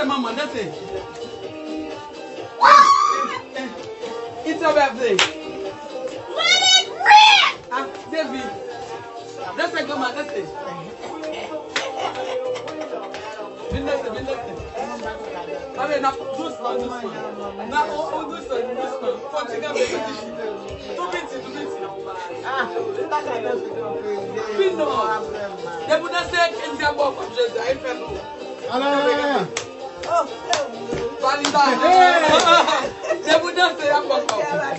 say mama, that's it. It's your birthday. Let it rip! David. That's it, come on, that's it. Allez, doucement. Continue. Tout petit. Pino. Je vous laisse qu'il y a beaucoup comme je dis. Alors. Valida. Je vous laisse qu'il y a beaucoup.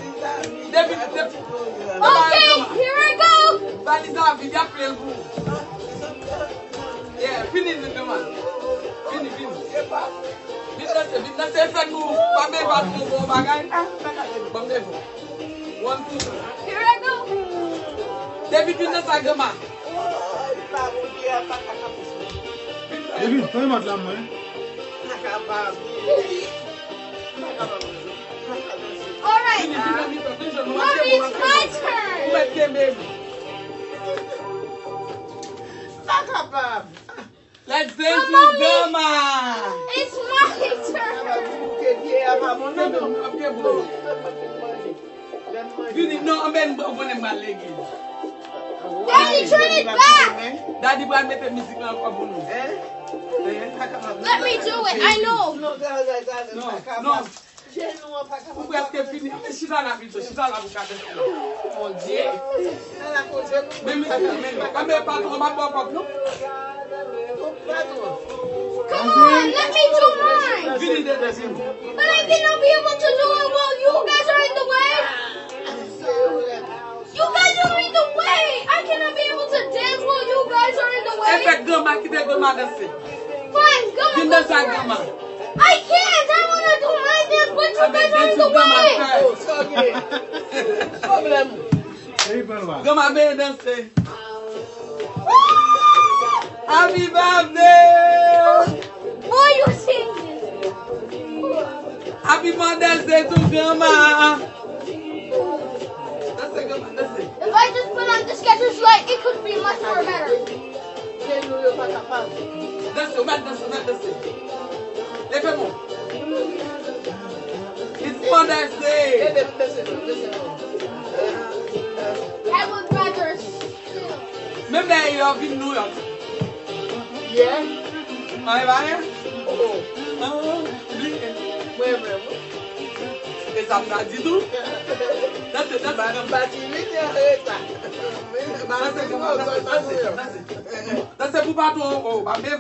Okay, here I go. Valida, il y a plein de goût. Yeah, fini le demande. Fini. Business fait nous. Pas même pas tout bon bagage. Bon défaut. 1, 2. Here I go. David business agama. David, fais moi de la main. All right. Mommy, it's my turn. Let's dance with Gama. It's my turn. No, I'm going my leg. Daddy, turn it back. Daddy, why make the music now? Let me do it. I know. No. Who has kept it? She's not happy. She's not happy. Oh, dear. I'm a part of my pop. Come on, let me do mine. But I cannot be able to do it while you guys are in the way. You guys are in the way. I cannot be able to dance while you guys are in the way. Fine, Gama. I can't. I want to do my dance, but you guys are in the way. Gama, may dance. Happy birthday! Boy, you sing this. Happy Mother's Day to Gama. That's it. If I just put on the Skechers light, it could be much more better. That's it. It's Mother's Day. I would rather. Remember you're in New York. Yeah. Et ça me dit tout. C'est pour pas tout. Mais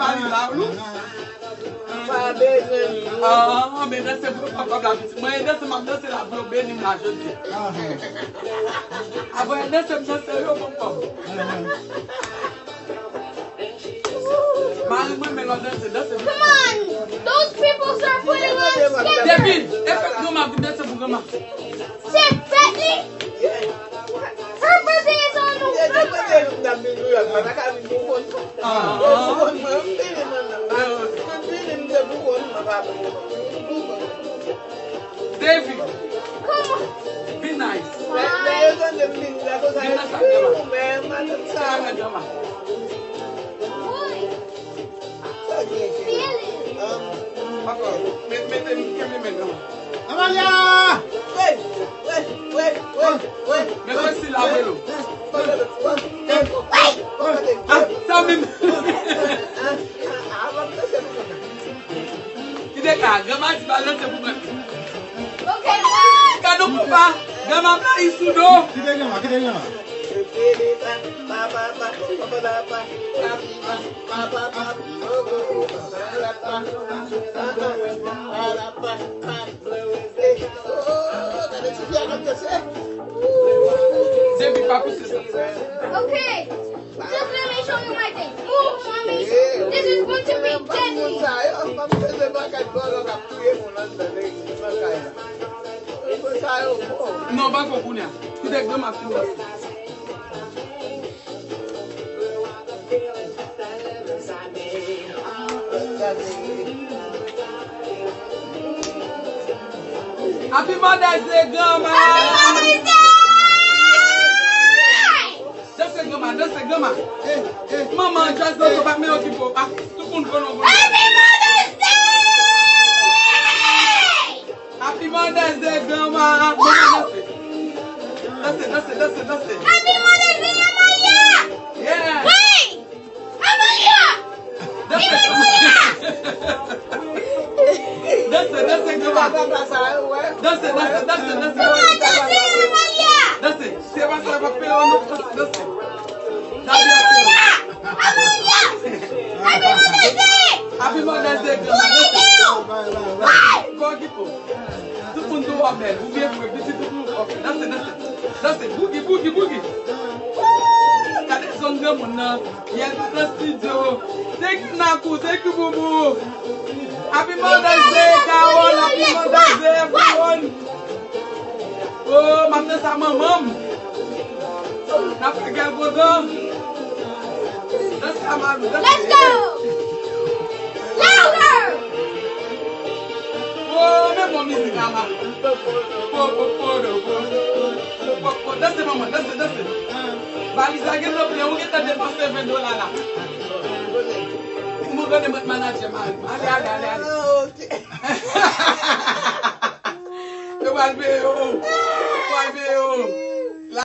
c'est pour pas la petite. Moi, c'est la plus belle image. Come on! Those people start putting on Skechers. David, Sit, Betty. Her birthday is on David, come on. be nice. Amalia! Wait! Mais moi, c'est la vélo. Il est là, Gama, tu vas laisser pour moi. Okay. Cadeau pour pas. Gama, là, il sous d'eau. Qui est Gama? Okay. Just let me show you my thing. Move, mommy. This is going to be deadly. Non, pas pour vous. Tu es Gama, tu vois. Happy Mother's Day, Gama! Happy Mother's Day! That's a Gama. Mama, just go back me out to go. Happy Mother's Day! That's it. Happy Mother's Day, Amaya! Yeah. Wait! Amaya! That's it. Come on. That's it. Come on, that's it, Amaya! That's it. C'est pas ça va faire un autre. That's it. Amaya! Happy Mother's Day! Happy Mother's Day, What do you do? Go give up. Tout le monde doit faire. Vous bien pour petit tout le monde. Okay, that's it. Boogie. Kade songe mona. Ya tout le studio. Thank you Naku, thank you Bubu. Happy Mother's Day, Carol. Happy Mother's Day, everyone. Oh, maintenant ça maman. N'a pas quel bonheur. Let's go. Louder! Oh, même mon musique à ma. That's it, maman. That's it. Valisa, get up there. We get that $7 là. Vous me donnez votre manager, man. Allez.